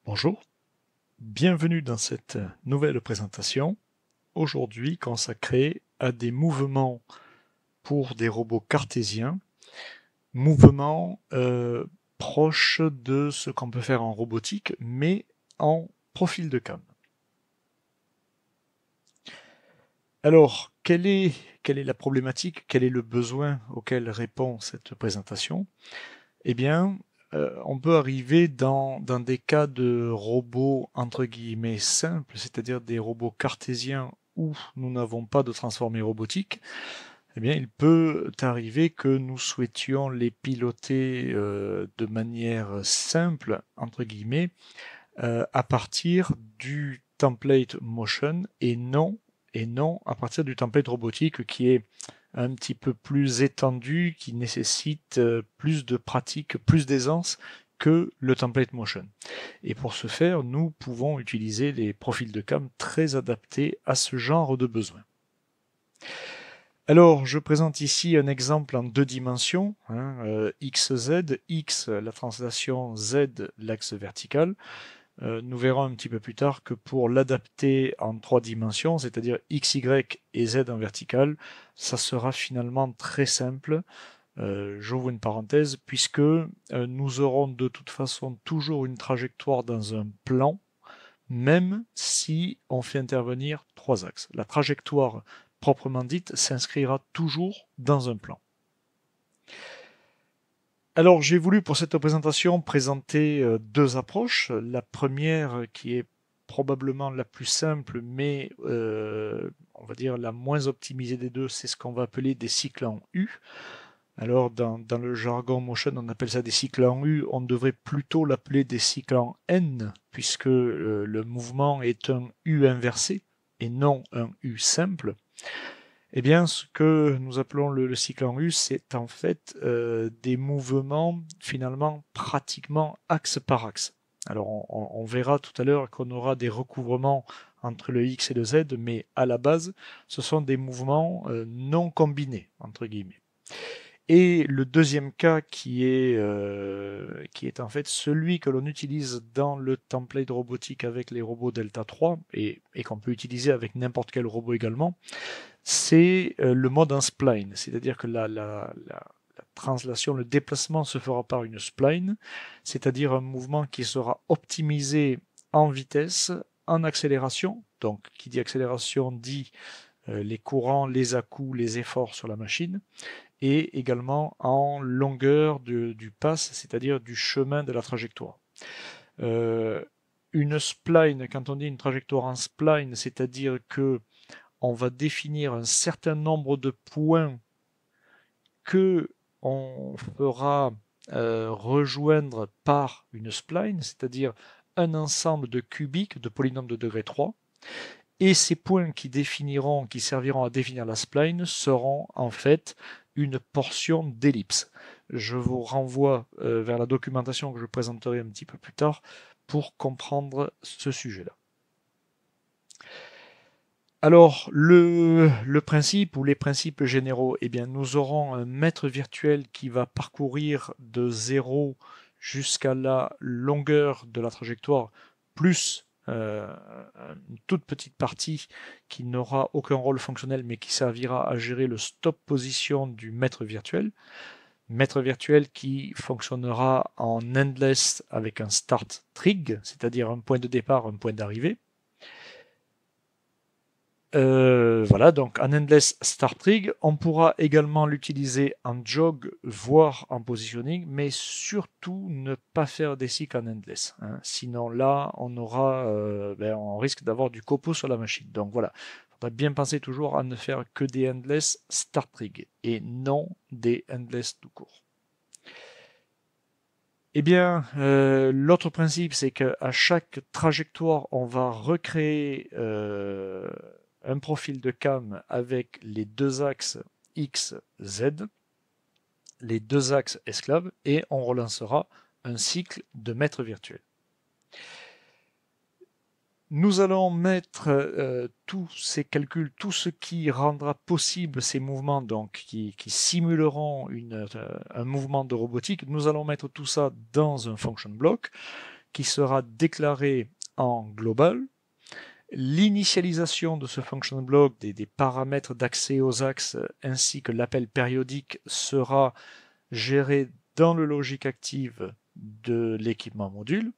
Bonjour, bienvenue dans cette nouvelle présentation, aujourd'hui consacrée à des mouvements pour des robots cartésiens, mouvements proches de ce qu'on peut faire en robotique, mais en profil de cam. Alors, quelle est la problématique, quel est le besoin auquel répond cette présentation? Eh bien, on peut arriver dans des cas de robots entre guillemets simples, c'est-à-dire des robots cartésiens où nous n'avons pas de transformés robotiques. Eh bien, il peut arriver que nous souhaitions les piloter de manière simple, entre guillemets, à partir du template motion et non à partir du template robotique qui est un petit peu plus étendu, qui nécessite plus de pratique, plus d'aisance que le template motion. Et pour ce faire, nous pouvons utiliser les profils de cam très adaptés à ce genre de besoin. Alors, je présente ici un exemple en deux dimensions, XZ, X la translation, Z l'axe vertical. Nous verrons un petit peu plus tard que pour l'adapter en trois dimensions, c'est-à-dire X, Y et Z en vertical, ça sera finalement très simple. J'ouvre une parenthèse, puisque nous aurons de toute façon toujours une trajectoire dans un plan, même si on fait intervenir trois axes. La trajectoire proprement dite s'inscrira toujours dans un plan. Alors j'ai voulu pour cette présentation présenter deux approches. La première qui est probablement la plus simple, mais on va dire la moins optimisée des deux, c'est ce qu'on va appeler des cycles en U. Alors dans le jargon motion, on appelle ça des cycles en U, on devrait plutôt l'appeler des cycles en N, puisque le mouvement est un U inversé et non un U simple. Eh bien, ce que nous appelons le cycle en U, c'est en fait des mouvements finalement pratiquement axe par axe. Alors on verra tout à l'heure qu'on aura des recouvrements entre le X et le Z, mais à la base, ce sont des mouvements non combinés, entre guillemets. Et le deuxième cas qui est en fait celui que l'on utilise dans le template robotique avec les robots Delta 3 et qu'on peut utiliser avec n'importe quel robot également, c'est le mode en spline, c'est-à-dire que la translation, le déplacement se fera par une spline, c'est-à-dire un mouvement qui sera optimisé en vitesse, en accélération, donc qui dit accélération dit les courants, les à-coups, les efforts sur la machine, et également en longueur du pass, c'est-à-dire du chemin de la trajectoire. Une spline, quand on dit une trajectoire en spline, c'est-à-dire que on va définir un certain nombre de points que on fera rejoindre par une spline, c'est-à-dire un ensemble de cubiques de polynômes de degré 3, et ces points qui serviront à définir la spline seront en fait une portion d'ellipse. Je vous renvoie vers la documentation que je présenterai un petit peu plus tard pour comprendre ce sujet-là. Alors, le principe ou les principes généraux, eh bien, nous aurons un mètre virtuel qui va parcourir de 0 jusqu'à la longueur de la trajectoire, plus une toute petite partie qui n'aura aucun rôle fonctionnel, mais qui servira à gérer le stop position du mètre virtuel. Mètre virtuel qui fonctionnera en endless avec un start trig, c'est-à-dire un point de départ, un point d'arrivée. Voilà, donc en endless start trig, on pourra également l'utiliser en jog, voire en positioning, mais surtout ne pas faire des cycles en endless. Hein. Sinon là, on risque d'avoir du copeau sur la machine. Donc voilà, il faudra bien penser toujours à ne faire que des endless start trig et non des endless tout court. Eh bien, l'autre principe, c'est qu'à chaque trajectoire, on va recréer un profil de cam avec les deux axes X, Z, les deux axes esclaves, et on relancera un cycle de mètre virtuel. Nous allons mettre tous ces calculs, tout ce qui rendra possible ces mouvements, donc qui simuleront un mouvement de robotique, nous allons mettre tout ça dans un function block qui sera déclaré en global. L'initialisation de ce function block, des paramètres d'accès aux axes ainsi que l'appel périodique sera géré dans le logic active de l'équipement module.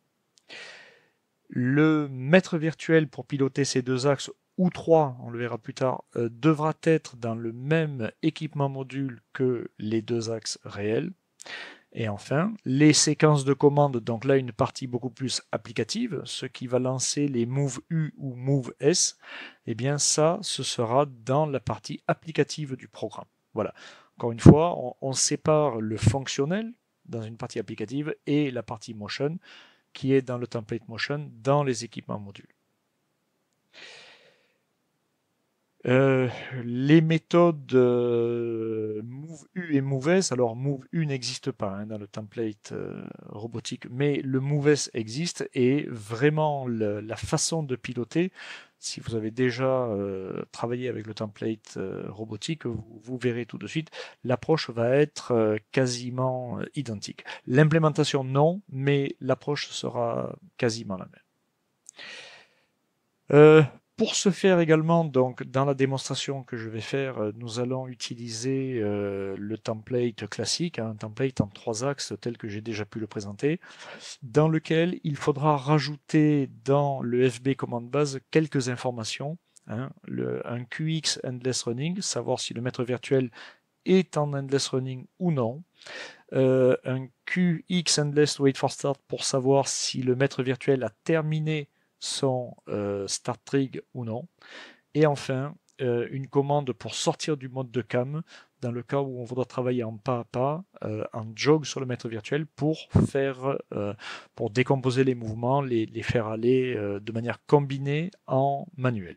Le maître virtuel pour piloter ces deux axes, ou trois, on le verra plus tard, devra être dans le même équipement module que les deux axes réels. Et enfin, les séquences de commandes, donc là une partie beaucoup plus applicative, ce qui va lancer les move U ou move S, eh bien ça, ce sera dans la partie applicative du programme. Voilà. Encore une fois, on sépare le fonctionnel dans une partie applicative et la partie motion qui est dans le template motion dans les équipements modules. Les méthodes MoveU et MoveS, alors MoveU n'existe pas dans le template robotique, mais le MoveS existe et vraiment la façon de piloter, si vous avez déjà travaillé avec le template robotique, vous verrez tout de suite, l'approche va être quasiment identique. L'implémentation non, mais l'approche sera quasiment la même. Pour ce faire également, donc dans la démonstration que je vais faire, nous allons utiliser le template classique, un template en 3 axes tel que j'ai déjà pu le présenter, dans lequel il faudra rajouter dans le FB commande base quelques informations, un QX endless running, savoir si le maître virtuel est en endless running ou non, un QX endless wait for start pour savoir si le maître virtuel a terminé son start trig ou non. Et enfin, une commande pour sortir du mode de cam dans le cas où on voudra travailler en pas à pas, en jog sur le maître virtuel pour décomposer les mouvements, les faire aller de manière combinée en manuel.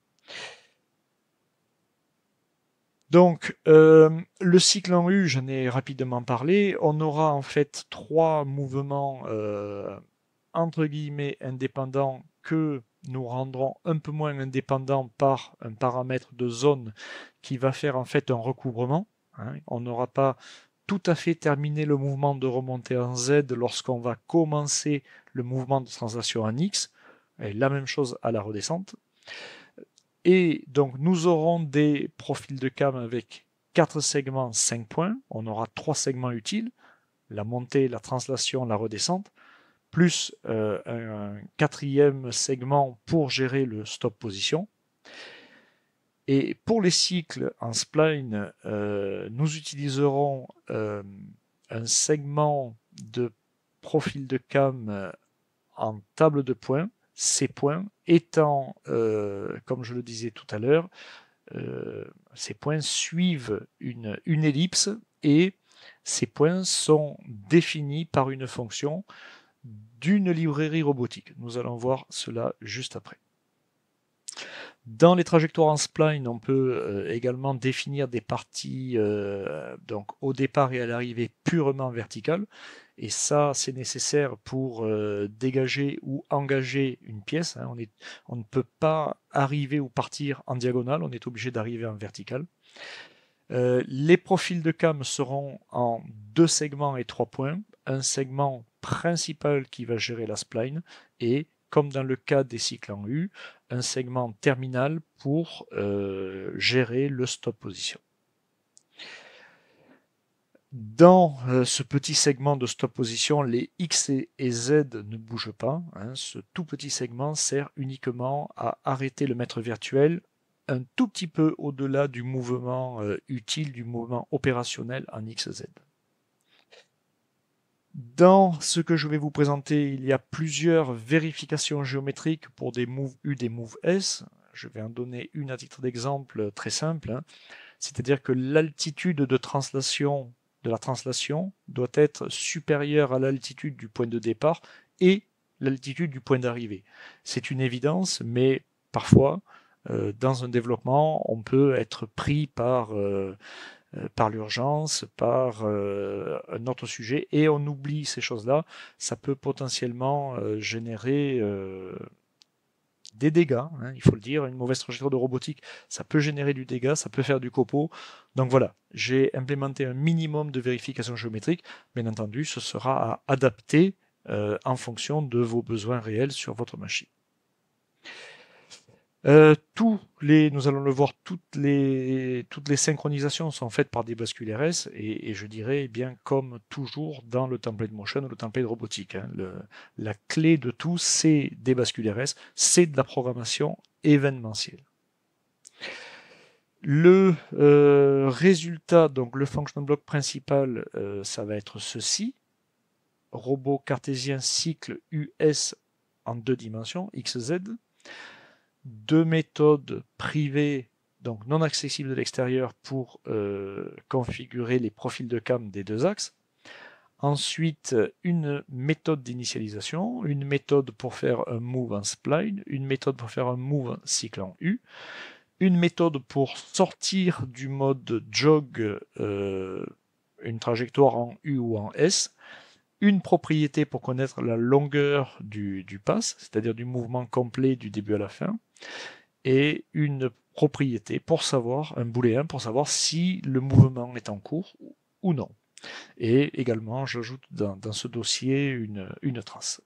Donc, le cycle en U, j'en ai rapidement parlé. On aura en fait 3 mouvements entre guillemets indépendants que nous rendrons un peu moins indépendants par un paramètre de zone qui va faire en fait un recouvrement. On n'aura pas tout à fait terminé le mouvement de remontée en Z lorsqu'on va commencer le mouvement de translation en X. Et la même chose à la redescente. Et donc nous aurons des profils de cam avec 4 segments, 5 points. On aura 3 segments utiles, la montée, la translation, la redescente, plus un 4e segment pour gérer le stop position. Et pour les cycles en spline, nous utiliserons un segment de profil de cam en table de points, ces points étant, comme je le disais tout à l'heure, ces points suivent une ellipse et ces points sont définis par une fonction d'une librairie robotique. Nous allons voir cela juste après. Dans les trajectoires en spline, on peut également définir des parties donc au départ et à l'arrivée purement verticales. Et ça, c'est nécessaire pour dégager ou engager une pièce. On ne peut pas arriver ou partir en diagonale, on est obligé d'arriver en verticale. Les profils de cam seront en 2 segments et 3 points. Un segment principal qui va gérer la spline et, comme dans le cas des cycles en U, un segment terminal pour gérer le stop position. Dans ce petit segment de stop position, les X et Z ne bougent pas. Ce tout petit segment sert uniquement à arrêter le maître virtuel un tout petit peu au-delà du mouvement utile, du mouvement opérationnel en XZ. Dans ce que je vais vous présenter, il y a plusieurs vérifications géométriques pour des move U, des move S. Je vais en donner une à titre d'exemple très simple. C'est-à-dire que l'altitude de translation de la translation doit être supérieure à l'altitude du point de départ et l'altitude du point d'arrivée. C'est une évidence, mais parfois, dans un développement, on peut être pris par l'urgence, par un autre sujet, et on oublie ces choses-là. Ça peut potentiellement générer des dégâts, il faut le dire. Une mauvaise trajectoire de robotique, ça peut générer du dégât, ça peut faire du copeau. Donc voilà, j'ai implémenté un minimum de vérification géométrique. Bien entendu, ce sera à adapter en fonction de vos besoins réels sur votre machine. Nous allons le voir, toutes les synchronisations sont faites par des bascules RS et je dirais, eh bien, comme toujours dans le template motion ou le template robotique, hein, la clé de tout, c'est des bascules RS, c'est de la programmation événementielle. Le résultat, donc le function block principal, ça va être ceci. Robot cartésien cycle US en 2 dimensions, XZ. 2 méthodes privées, donc non accessibles de l'extérieur, pour configurer les profils de cam des 2 axes. Ensuite, une méthode d'initialisation, une méthode pour faire un move en spline, une méthode pour faire un move cycle en U, une méthode pour sortir du mode jog une trajectoire en U ou en S, une propriété pour connaître la longueur du pass, c'est-à-dire du mouvement complet du début à la fin, et une propriété pour savoir, un booléen pour savoir si le mouvement est en cours ou non. Et également, j'ajoute dans ce dossier une trace.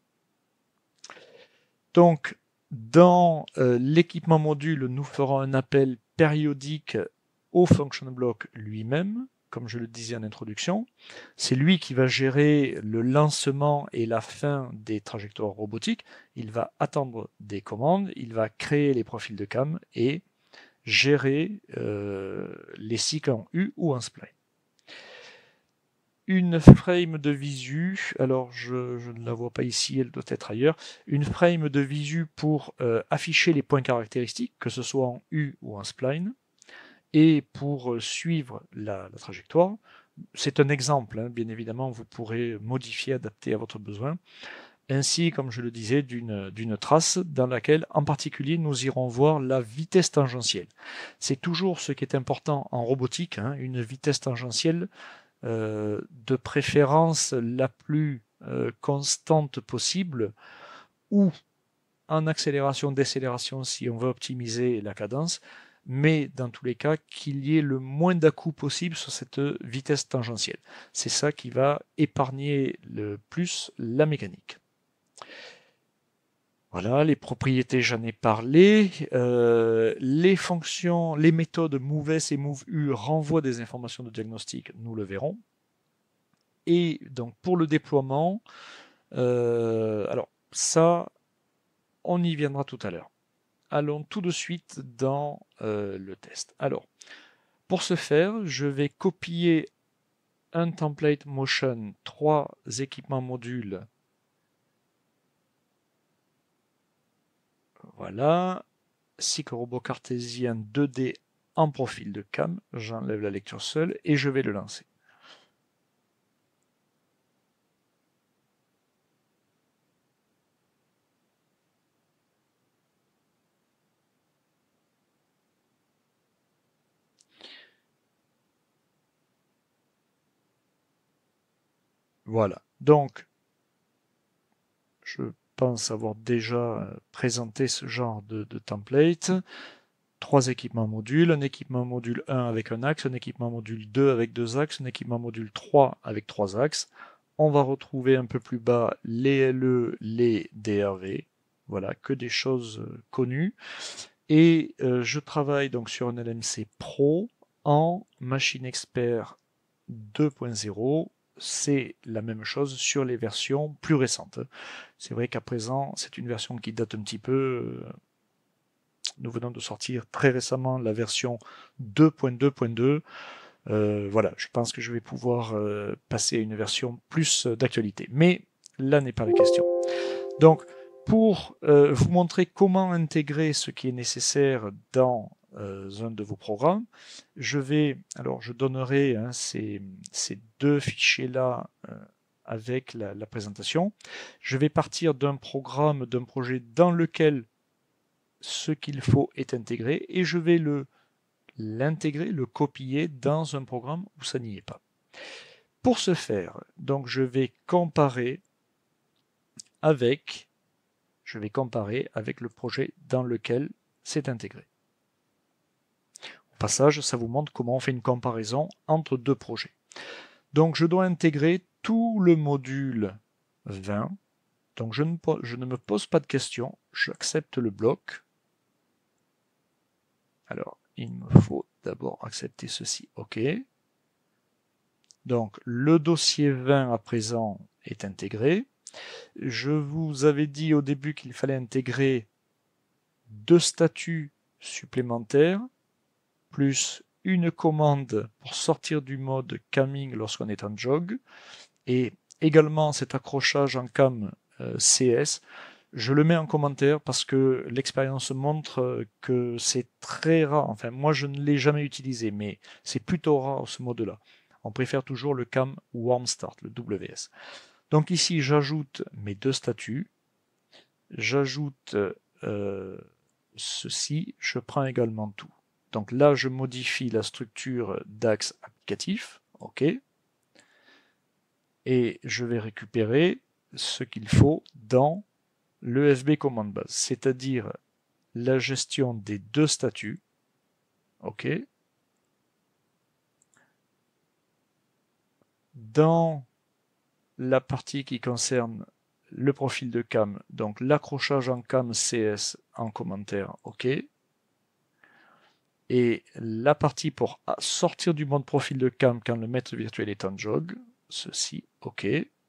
Donc, dans l'équipement module, nous ferons un appel périodique au function block lui-même, comme je le disais en introduction. C'est lui qui va gérer le lancement et la fin des trajectoires robotiques. Il va attendre des commandes, il va créer les profils de cam et gérer les cycles en U ou en spline. Une frame de visu, alors je ne la vois pas ici, elle doit être ailleurs, une frame de visu pour afficher les points caractéristiques, que ce soit en U ou en spline, et pour suivre la trajectoire. C'est un exemple, hein, bien évidemment, vous pourrez modifier, adapter à votre besoin, ainsi, comme je le disais, d'une trace dans laquelle, en particulier, nous irons voir la vitesse tangentielle. C'est toujours ce qui est important en robotique, hein, une vitesse tangentielle de préférence la plus constante possible, ou en accélération, décélération si on veut optimiser la cadence, mais dans tous les cas qu'il y ait le moins d'à-coups possible sur cette vitesse tangentielle. C'est ça qui va épargner le plus la mécanique. Voilà, les propriétés, j'en ai parlé. Les fonctions, les méthodes MoveS et MoveU renvoient des informations de diagnostic, nous le verrons. Et donc pour le déploiement, alors ça, on y viendra tout à l'heure. Allons tout de suite dans le test. Alors, pour ce faire, je vais copier un template motion, 3 équipements modules. Voilà. Cycle robot cartésien 2D en profil de cam. J'enlève la lecture seule et je vais le lancer. Voilà. Donc, je pense avoir déjà présenté ce genre de template. 3 équipements modules, un équipement module 1 avec un axe, un équipement module 2 avec 2 axes, un équipement module 3 avec 3 axes. On va retrouver un peu plus bas les LE, les DRV. Voilà, que des choses connues. Et je travaille donc sur un LMC Pro en Machine Expert 2.0. C'est la même chose sur les versions plus récentes. C'est vrai qu'à présent, c'est une version qui date un petit peu. Nous venons de sortir très récemment la version 2.2.2. Voilà, je pense que je vais pouvoir passer à une version plus d'actualité. Mais là n'est pas la question. Donc, pour vous montrer comment intégrer ce qui est nécessaire dans un de vos programmes, je donnerai ces 2 fichiers-là avec la présentation. Je vais partir d'un programme, d'un projet dans lequel ce qu'il faut est intégré et je vais l'intégrer, le copier dans un programme où ça n'y est pas. Pour ce faire, donc je vais comparer avec le projet dans lequel c'est intégré. Au passage, ça vous montre comment on fait une comparaison entre 2 projets. Donc je dois intégrer tout le module 20. Donc je ne me pose pas de questions, j'accepte le bloc. Alors, il me faut d'abord accepter ceci, OK. Donc le dossier 20 à présent est intégré. Je vous avais dit au début qu'il fallait intégrer 2 statuts supplémentaires, plus une commande pour sortir du mode camming lorsqu'on est en jog, et également cet accrochage en cam CS. Je le mets en commentaire parce que l'expérience montre que c'est très rare, enfin moi je ne l'ai jamais utilisé, mais c'est plutôt rare ce mode-là. On préfère toujours le cam warm start, le WS. Donc ici j'ajoute mes 2 statuts, j'ajoute ceci, je prends également tout. Donc là, je modifie la structure d'axe applicatif, OK, et je vais récupérer ce qu'il faut dans l'EFB command base, c'est-à-dire la gestion des 2 statuts, OK, dans la partie qui concerne le profil de cam, donc l'accrochage en cam CS en commentaire, OK, et la partie pour sortir du mode profil de cam quand le maître virtuel est en jog, ceci, OK.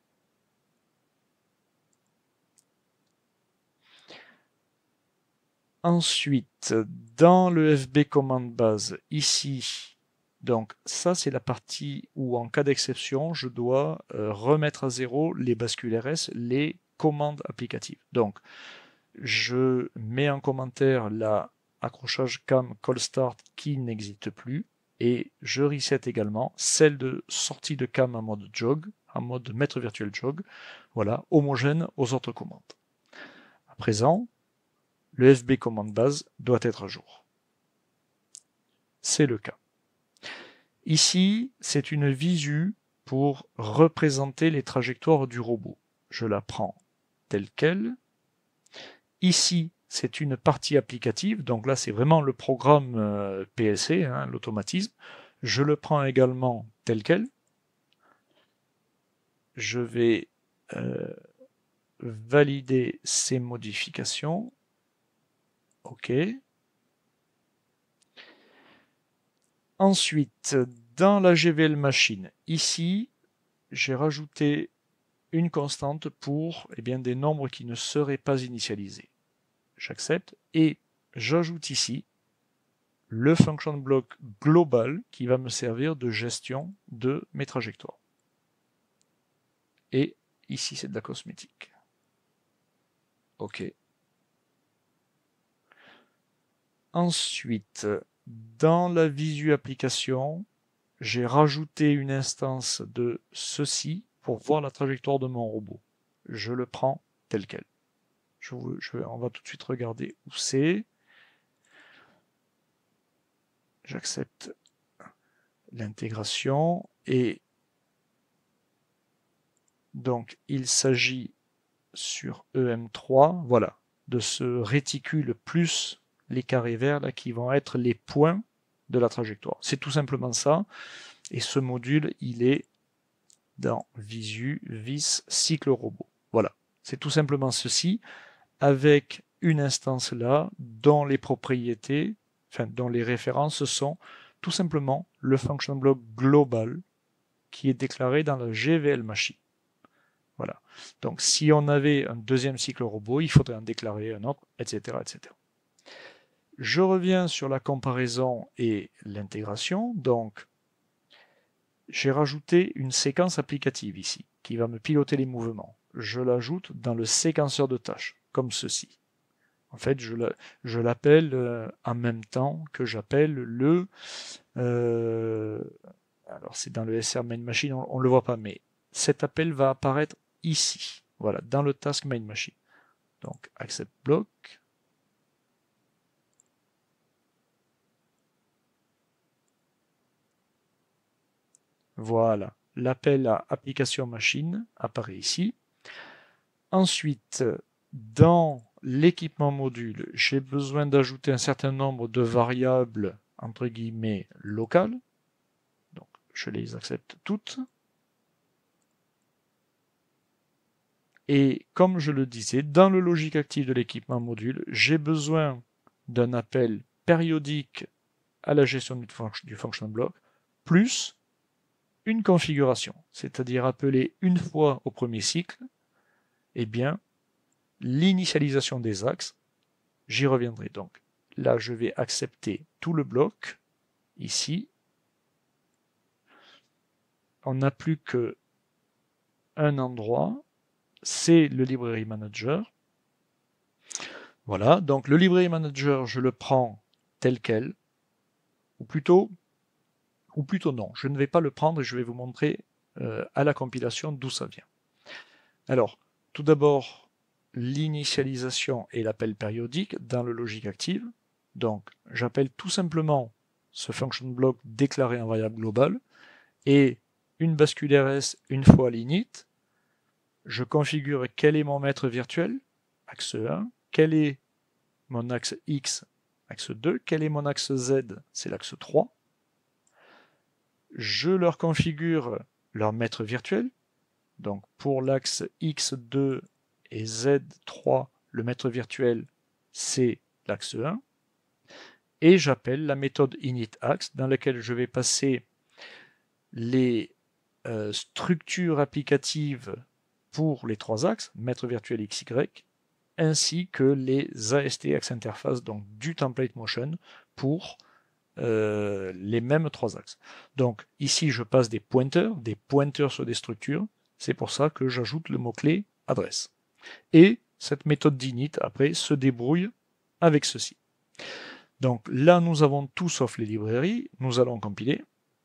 Ensuite, dans le FB command base, ici, donc ça c'est la partie où en cas d'exception, je dois remettre à zéro les bascules RS, les commandes applicatives. Donc, je mets en commentaire la accrochage cam call start qui n'existe plus et je reset également celle de sortie de cam en mode jog, en mode maître virtuel jog, voilà, homogène aux autres commandes. À présent, le FB commande base doit être à jour. C'est le cas. Ici, c'est une visu pour représenter les trajectoires du robot. Je la prends telle quelle. Ici, c'est une partie applicative, donc là c'est vraiment le programme PLC, hein, l'automatisme. Je le prends également tel quel. Je vais valider ces modifications. OK. Ensuite, dans la GVL machine, ici, j'ai rajouté une constante pour des nombres qui ne seraient pas initialisés. J'accepte et j'ajoute ici le function block global qui va me servir de gestion de mes trajectoires. Et ici, c'est de la cosmétique. OK. Ensuite, dans la visu application, j'ai rajouté une instance de ceci pour voir la trajectoire de mon robot. Je le prends tel quel. On va tout de suite regarder où c'est. J'accepte l'intégration et donc il s'agit sur EM3, voilà, de ce réticule plus les carrés verts là qui vont être les points de la trajectoire. C'est tout simplement ça. Et ce module, il est dans Visu, Vis, cycle robot. Voilà. C'est tout simplement ceci avec une instance là dont les propriétés, enfin dont les références sont tout simplement le function block global qui est déclaré dans la GVL machine. Voilà. Donc si on avait un deuxième cycle robot, il faudrait en déclarer un autre, etc., etc. Je reviens sur la comparaison et l'intégration. Donc j'ai rajouté une séquence applicative ici qui va me piloter les mouvements. Je l'ajoute dans le séquenceur de tâches, comme ceci. En fait, je l'appelle en même temps que j'appelle le... alors c'est dans le SR main machine, on ne le voit pas, mais cet appel va apparaître ici, voilà, dans le task main machine. Donc accept block. Voilà, l'appel à application machine apparaît ici. Ensuite, dans l'équipement module, j'ai besoin d'ajouter un certain nombre de variables entre guillemets locales. Donc je les accepte toutes. Et comme je le disais, dans le logique actif de l'équipement module, j'ai besoin d'un appel périodique à la gestion du function block, plus une configuration, c'est-à-dire appeler une fois au premier cycle, eh bien, l'initialisation des axes, j'y reviendrai. Donc là, je vais accepter tout le bloc, ici. On n'a plus qu'un endroit, c'est le Library Manager. Voilà, donc le Library Manager, je le prends tel quel, ou plutôt non, je ne vais pas le prendre et je vais vous montrer à la compilation d'où ça vient. Alors, tout d'abord, l'initialisation et l'appel périodique dans le logique active. Donc, j'appelle tout simplement ce function block déclaré en variable globale et une bascule RS une fois l'init. Je configure quel est mon maître virtuel, axe 1, quel est mon axe X, axe 2, quel est mon axe Z, c'est l'axe 3. Je leur configure leur maître virtuel. Donc pour l'axe X2 et Z3, le maître virtuel, c'est l'axe 1. Et j'appelle la méthode initAxe dans laquelle je vais passer les structures applicatives pour les trois axes, maître virtuel XY, ainsi que les AST Axe Interface, donc du template motion, pour les mêmes trois axes. Donc ici, je passe des pointeurs sur des structures. C'est pour ça que j'ajoute le mot-clé adresse. Et cette méthode d'init, après, se débrouille avec ceci. Donc là, nous avons tout sauf les librairies. Nous allons compiler.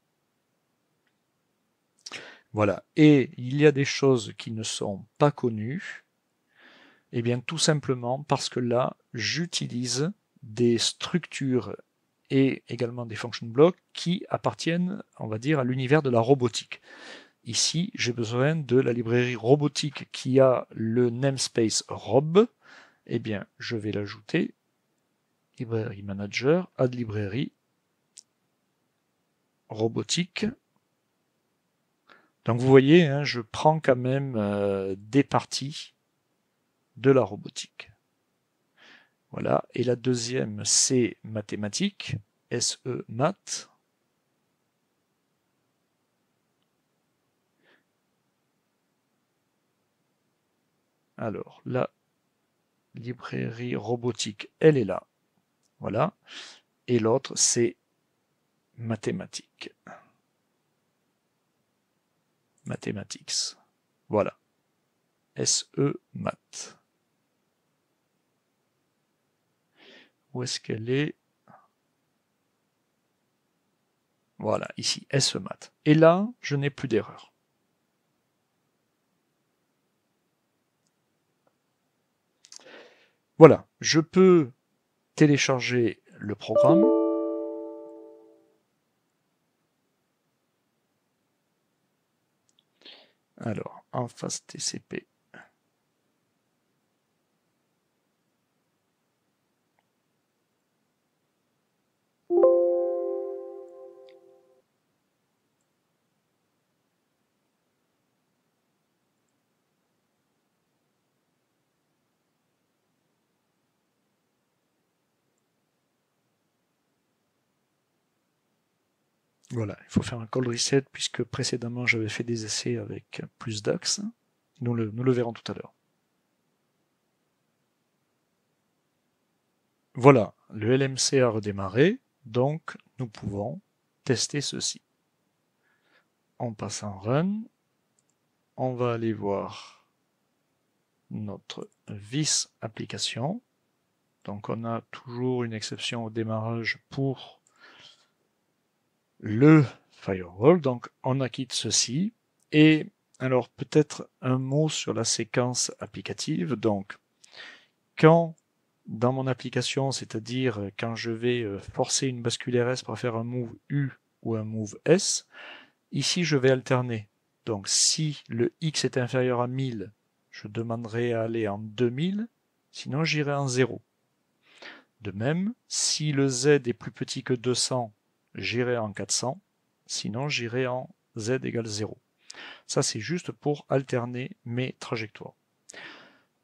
Voilà. Et il y a des choses qui ne sont pas connues. Eh bien, tout simplement parce que là, j'utilise des structures et également des function blocks qui appartiennent, on va dire, à l'univers de la robotique. Ici, j'ai besoin de la librairie robotique qui a le namespace rob. Eh bien, je vais l'ajouter. Librairie manager, add librairie robotique. Donc vous voyez, hein, je prends quand même des parties de la robotique. Voilà. Et la deuxième, c'est mathématiques, SE math. Alors, la librairie robotique, elle est là. Voilà. Et l'autre, c'est mathématiques. Mathematics. Voilà. SE math. Où est-ce qu'elle est? Voilà, ici, SE math. Et là, je n'ai plus d'erreur. Voilà, je peux télécharger le programme. Alors, en face TCP. Voilà, il faut faire un call reset puisque précédemment j'avais fait des essais avec plus d'axes. Nous le verrons tout à l'heure. Voilà, le LMC a redémarré, donc nous pouvons tester ceci. On passe en run, on va aller voir notre vis application. Donc on a toujours une exception au démarrage pour le firewall, donc on acquitte ceci. Et alors peut-être un mot sur la séquence applicative. Donc quand dans mon application, c'est-à-dire quand je vais forcer une bascule RS pour faire un move U ou un move S, ici je vais alterner. Donc si le X est inférieur à 1000, je demanderai à aller en 2000, sinon j'irai en 0. De même, si le Z est plus petit que 200, j'irai en 400, sinon j'irai en Z égale 0. Ça c'est juste pour alterner mes trajectoires.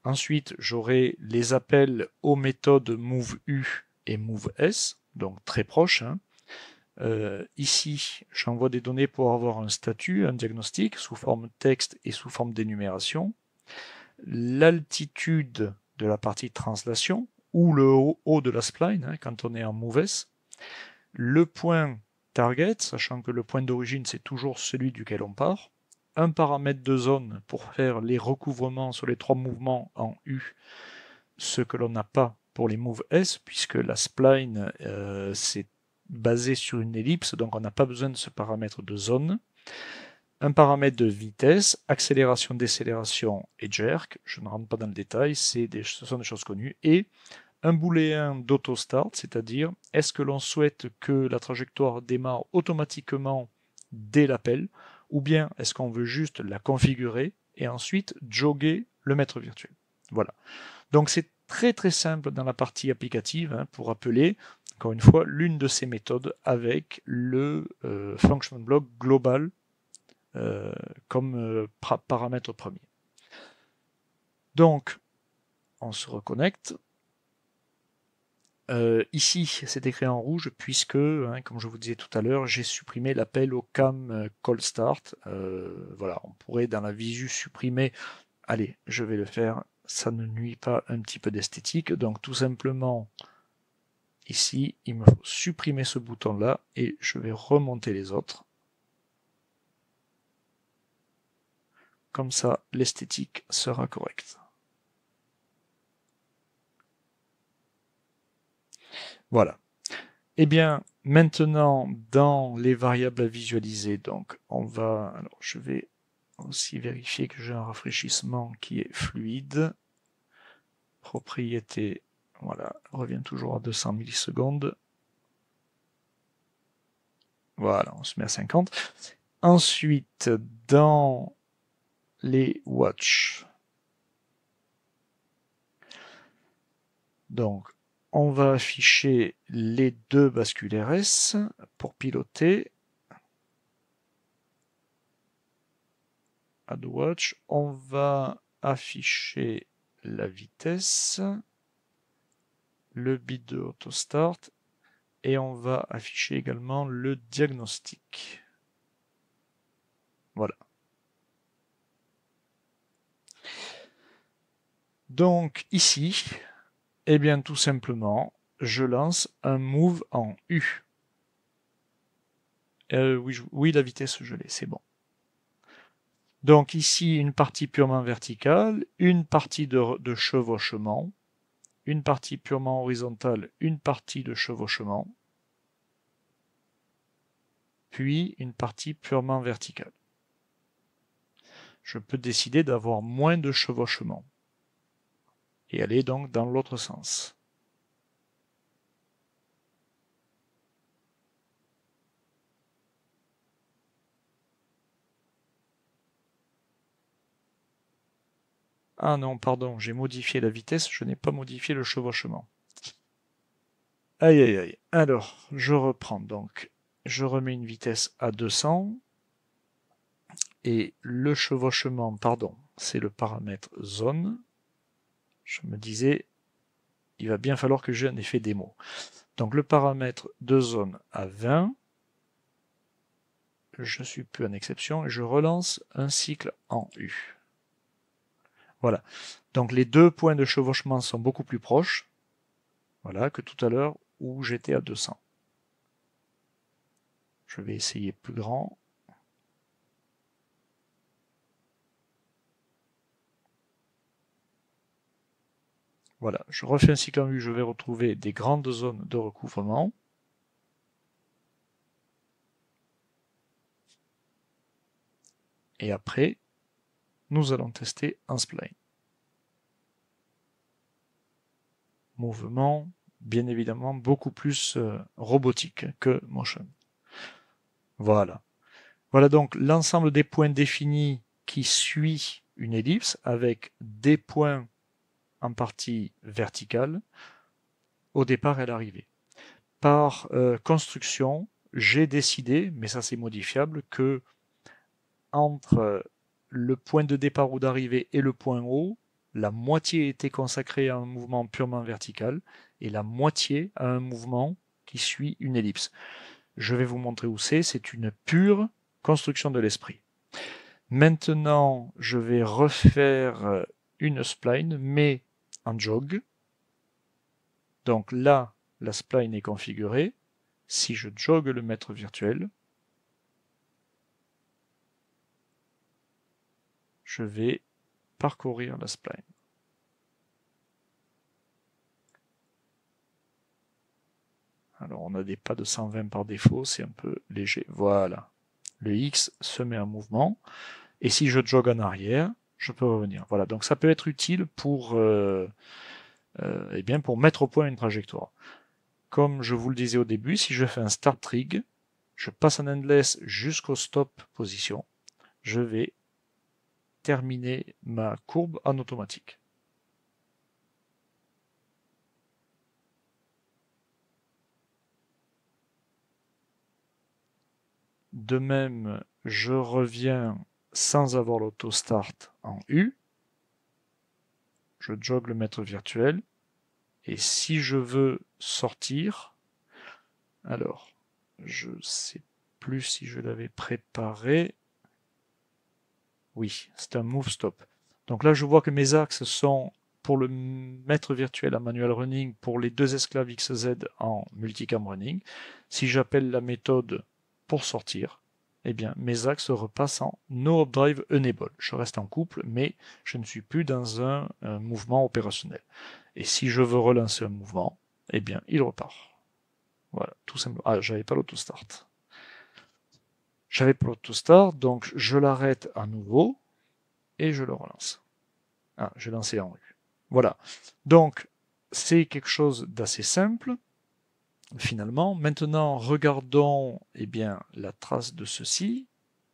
Ensuite, j'aurai les appels aux méthodes moveU et moveS, donc très proches. Hein. Ici, j'envoie des données pour avoir un statut, un diagnostic, sous forme texte et sous forme d'énumération. L'altitude de la partie translation, ou le haut de la spline, hein, quand on est en moveS. Le point target, sachant que le point d'origine, c'est toujours celui duquel on part. Un paramètre de zone pour faire les recouvrements sur les 3 mouvements en U, ce que l'on n'a pas pour les moves S, puisque la spline, c'est basé sur une ellipse, donc on n'a pas besoin de ce paramètre de zone. Un paramètre de vitesse, accélération, décélération et jerk, je ne rentre pas dans le détail, ce sont des choses connues, et un booléen d'auto-start, c'est-à-dire est-ce que l'on souhaite que la trajectoire démarre automatiquement dès l'appel, ou bien est-ce qu'on veut juste la configurer et ensuite jogger le maître virtuel. Voilà. Donc c'est très très simple dans la partie applicative hein, pour appeler, encore une fois, l'une de ces méthodes avec le function block global comme paramètre premier. Donc, on se reconnecte. Ici, c'est écrit en rouge puisque, hein, comme je vous disais tout à l'heure, j'ai supprimé l'appel au cam call start. Voilà, on pourrait dans la visu supprimer. Allez, je vais le faire. Ça ne nuit pas un petit peu d'esthétique. Donc tout simplement, ici, il me faut supprimer ce bouton-là et je vais remonter les autres. Comme ça, l'esthétique sera correcte. Voilà. Eh bien, maintenant, dans les variables à visualiser, donc on va... Alors, je vais aussi vérifier que j'ai un rafraîchissement qui est fluide. Propriété, voilà, revient toujours à 200 millisecondes. Voilà, on se met à 50. Ensuite, dans les watch, donc on va afficher les 2 bascules RS pour piloter. Add watch, on va afficher la vitesse, le bit de auto-start et on va afficher également le diagnostic. Voilà. Donc ici, eh bien tout simplement, je lance un move en U. Oui, la vitesse, je l'ai, c'est bon. Donc ici, une partie purement verticale, une partie de chevauchement, une partie purement horizontale, une partie de chevauchement, puis une partie purement verticale. Je peux décider d'avoir moins de chevauchement et aller donc dans l'autre sens. Ah non, pardon, j'ai modifié la vitesse, je n'ai pas modifié le chevauchement. Aïe aïe aïe. Alors, je reprends donc. Je remets une vitesse à 200. Et le chevauchement, pardon, c'est le paramètre zone. Je me disais, il va bien falloir que j'ai un effet démo. Donc le paramètre de zone à 20. Je suis plus en exception et je relance un cycle en U. Voilà. Donc les 2 points de chevauchement sont beaucoup plus proches. Voilà, que tout à l'heure où j'étais à 200. Je vais essayer plus grand. Voilà, je refais un cycle en U, je vais retrouver des grandes zones de recouvrement. Et après, nous allons tester un spline. Mouvement, bien évidemment, beaucoup plus robotique que motion. Voilà. Voilà donc l'ensemble des points définis qui suit une ellipse avec des points en partie verticale au départ et à l'arrivée. Par construction, j'ai décidé, mais ça c'est modifiable, que entre le point de départ ou d'arrivée et le point haut, la moitié était consacrée à un mouvement purement vertical et la moitié à un mouvement qui suit une ellipse. Je vais vous montrer où c'est une pure construction de l'esprit. Maintenant, je vais refaire une spline, mais en jog. Donc là, la spline est configurée. Si je jog le maître virtuel, je vais parcourir la spline. Alors on a des pas de 120 par défaut, c'est un peu léger. Voilà. Le X se met en mouvement. Et si je jog en arrière, je peux revenir. Voilà, donc ça peut être utile pour, eh bien pour mettre au point une trajectoire. Comme je vous le disais au début, si je fais un start trig, je passe en endless jusqu'au stop position, je vais terminer ma courbe en automatique. De même, je reviens sans avoir l'auto-start en U. Je jog le maître virtuel. Et si je veux sortir, alors, je ne sais plus si je l'avais préparé. Oui, c'est un move stop. Donc là, je vois que mes axes sont pour le maître virtuel en manual running, pour les deux esclaves XZ en multicam running. Si j'appelle la méthode pour sortir, eh bien, mes axes repassent en no up drive enable. Je reste en couple, mais je ne suis plus dans un mouvement opérationnel. Et si je veux relancer un mouvement, eh bien, il repart. Voilà, tout simplement. Ah, j'avais pas l'autostart. J'avais pas l'autostart, donc je l'arrête à nouveau et je le relance. Ah, j'ai lancé en U. Voilà. Donc, c'est quelque chose d'assez simple, finalement. Maintenant, regardons eh bien, la trace de ceci.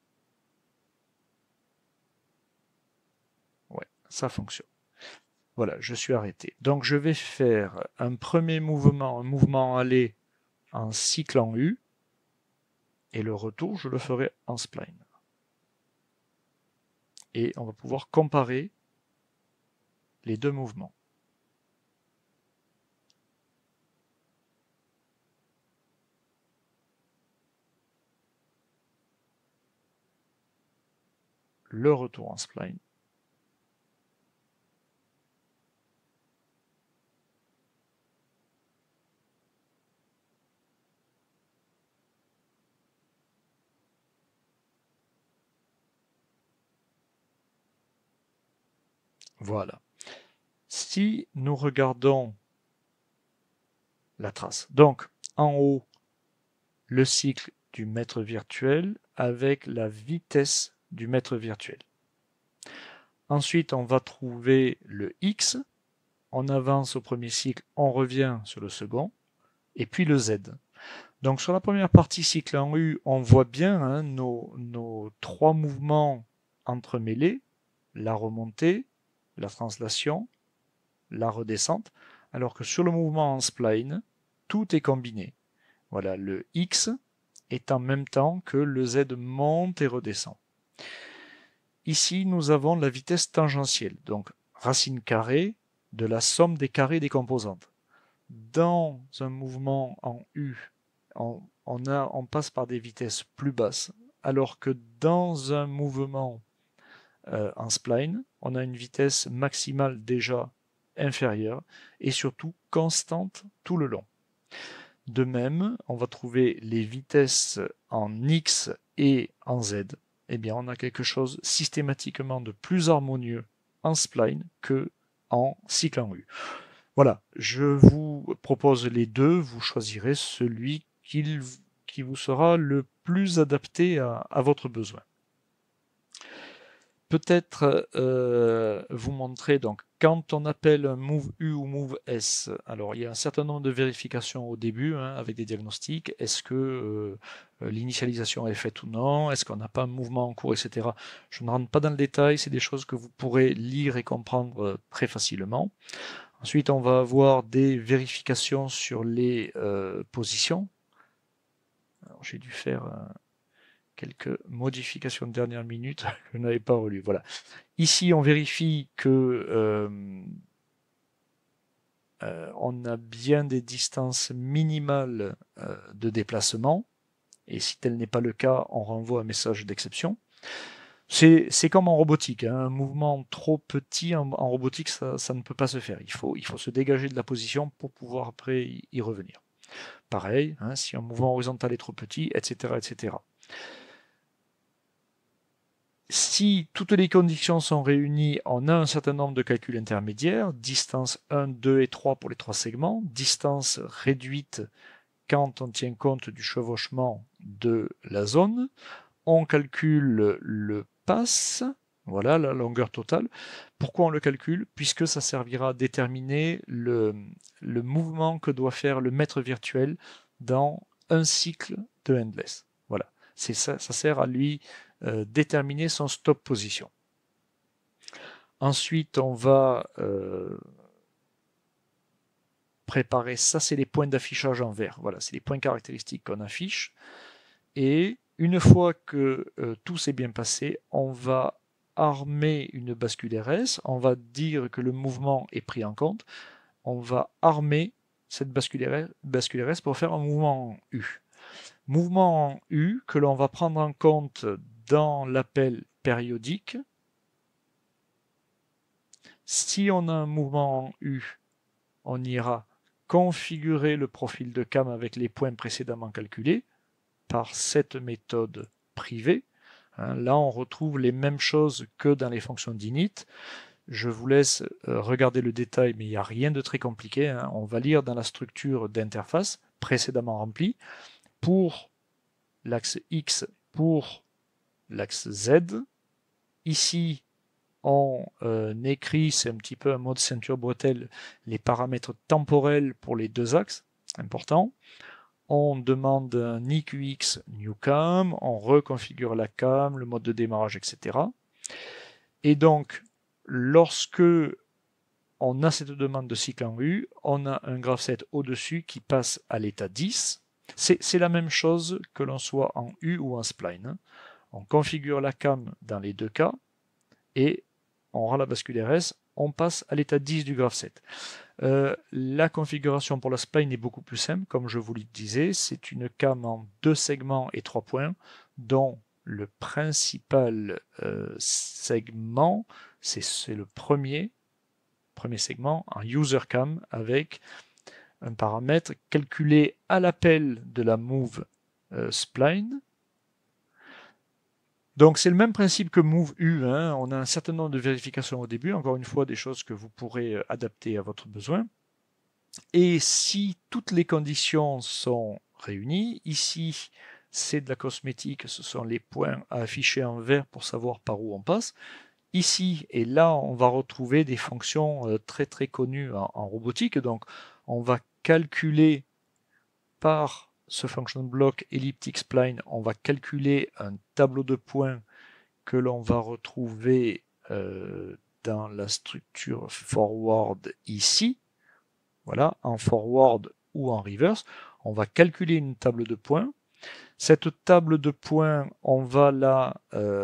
Ouais, ça fonctionne. Voilà, je suis arrêté. Donc, je vais faire un premier mouvement, un mouvement aller en cycle en U, et le retour, je le ferai en spline. Et on va pouvoir comparer les deux mouvements. Le retour en spline. Voilà. Si nous regardons la trace, donc en haut, le cycle du maître virtuel avec la vitesse du maître virtuel. Ensuite, on va trouver le X, on avance au premier cycle, on revient sur le second, et puis le Z. Donc sur la première partie cycle en U, on voit bien hein, nos trois mouvements entremêlés, la remontée, la translation, la redescente, alors que sur le mouvement en spline, tout est combiné. Voilà, le X est en même temps que le Z monte et redescend. Ici, nous avons la vitesse tangentielle, donc racine carrée de la somme des carrés des composantes. Dans un mouvement en U, on passe par des vitesses plus basses, alors que dans un mouvement en spline, on a une vitesse maximale déjà inférieure et surtout constante tout le long. De même, on va trouver les vitesses en X et en Z. Eh bien, on a quelque chose systématiquement de plus harmonieux en spline que en cycle en U. Voilà, je vous propose les deux, vous choisirez celui qui vous sera le plus adapté à votre besoin. Peut-être vous montrer, donc quand on appelle un move U ou move S, alors il y a un certain nombre de vérifications au début hein, avec des diagnostics. Est-ce que l'initialisation est faite ou non? Est-ce qu'on n'a pas un mouvement en cours, etc. Je ne rentre pas dans le détail, c'est des choses que vous pourrez lire et comprendre très facilement. Ensuite, on va avoir des vérifications sur les positions. J'ai dû faire quelques modifications de dernière minute que je n'avais pas relues. Voilà. Ici, on vérifie que on a bien des distances minimales de déplacement. Et si tel n'est pas le cas, on renvoie un message d'exception. C'est comme en robotique, hein. Un mouvement trop petit en robotique, ça ne peut pas se faire. Il faut se dégager de la position pour pouvoir après y revenir. Pareil, hein, si un mouvement horizontal est trop petit, etc., etc. Si toutes les conditions sont réunies, on a un certain nombre de calculs intermédiaires, distance 1, 2 et 3 pour les 3 segments, distance réduite quand on tient compte du chevauchement de la zone. On calcule le pass, voilà la longueur totale. Pourquoi on le calcule? Puisque ça servira à déterminer le mouvement que doit faire le maître virtuel dans un cycle de Endless. Voilà, c'est ça, ça sert à lui déterminer son stop position. Ensuite, on va préparer, ça c'est les points d'affichage en vert, voilà, c'est les points caractéristiques qu'on affiche. Et une fois que tout s'est bien passé, on va armer une bascule RS, on va dire que le mouvement est pris en compte, on va armer cette bascule RS pour faire un mouvement en U. Mouvement en U que l'on va prendre en compte dans l'appel périodique. Si on a un mouvement en U, on ira configurer le profil de cam avec les points précédemment calculés par cette méthode privée. Là, on retrouve les mêmes choses que dans les fonctions d'init. Je vous laisse regarder le détail, mais il n'y a rien de très compliqué. On va lire dans la structure d'interface précédemment remplie pour l'axe X, pour l'axe Z. Ici, on écrit, c'est un petit peu un mode ceinture bretelle, les paramètres temporels pour les deux axes, important. On demande un IQX New Cam, on reconfigure la cam, le mode de démarrage, etc. Et donc, lorsque on a cette demande de cycle en U, on a un graph au-dessus qui passe à l'état 10. C'est la même chose que l'on soit en U ou en spline. On configure la cam dans les deux cas et on rend la bascule RS, on passe à l'état 10 du graph set. La configuration pour la spline est beaucoup plus simple, comme je vous le disais, c'est une cam en 2 segments et 3 points, dont le principal segment, c'est le premier segment en user cam avec un paramètre calculé à l'appel de la move spline. Donc c'est le même principe que move U, hein. On a un certain nombre de vérifications au début, encore une fois des choses que vous pourrez adapter à votre besoin. Et si toutes les conditions sont réunies, ici c'est de la cosmétique, ce sont les points à afficher en vert pour savoir par où on passe. Ici et là, on va retrouver des fonctions très très connues en robotique. Donc on va calculer par ce function block elliptic spline, on va calculer un tableau de points que l'on va retrouver dans la structure forward ici. Voilà, en forward ou en reverse. On va calculer une table de points. Cette table de points, on va la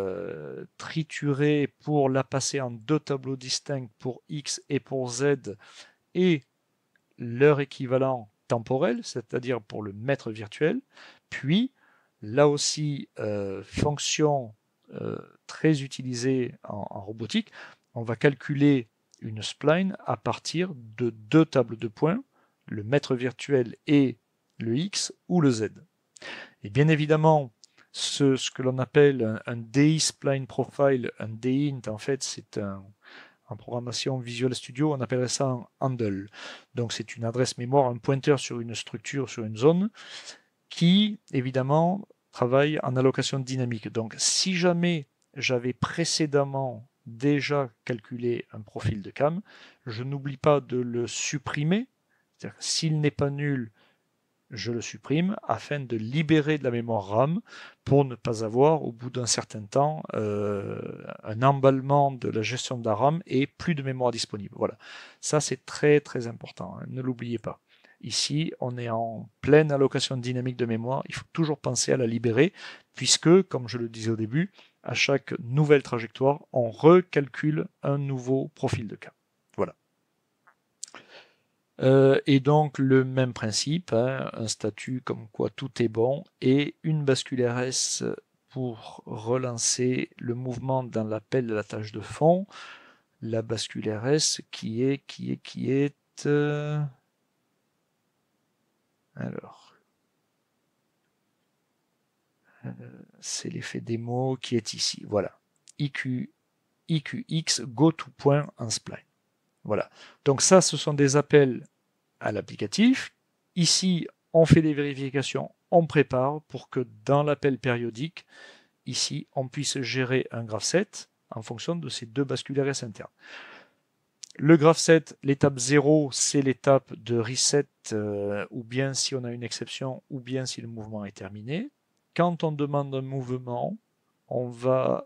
triturer pour la passer en deux tableaux distincts pour X et pour Z et leur équivalent temporel, c'est-à-dire pour le maître virtuel. Puis, là aussi, fonction très utilisée en robotique, on va calculer une spline à partir de deux tables de points, le maître virtuel et le X ou le Z. Et bien évidemment, ce que l'on appelle un DI spline profile, un DInt, en fait, c'est en programmation Visual Studio, on appellerait ça un handle. Donc c'est une adresse mémoire, un pointeur sur une structure, sur une zone, qui évidemment travaille en allocation dynamique. Donc si jamais j'avais précédemment déjà calculé un profil de cam, je n'oublie pas de le supprimer. C'est-à-dire que s'il n'est pas nul, je le supprime afin de libérer de la mémoire RAM pour ne pas avoir au bout d'un certain temps un emballement de la gestion de la RAM et plus de mémoire disponible. Voilà, ça c'est très très important, hein. Ne l'oubliez pas. Ici, on est en pleine allocation dynamique de mémoire, il faut toujours penser à la libérer puisque, comme je le disais au début, à chaque nouvelle trajectoire, on recalcule un nouveau profil de cas. Voilà. Et donc le même principe, hein, un statut comme quoi tout est bon et une bascule RS pour relancer le mouvement dans l'appel de la tâche de fond. La bascule RS qui est alors c'est l'effet démo qui est ici. Voilà. IQX go to point en spline. Voilà. Donc ça, ce sont des appels à l'applicatif. Ici, on fait des vérifications, on prépare pour que dans l'appel périodique, ici, on puisse gérer un graph set en fonction de ces deux bascules RS internes. Le graph set, l'étape 0, c'est l'étape de reset, ou bien si on a une exception, ou bien si le mouvement est terminé. Quand on demande un mouvement, on va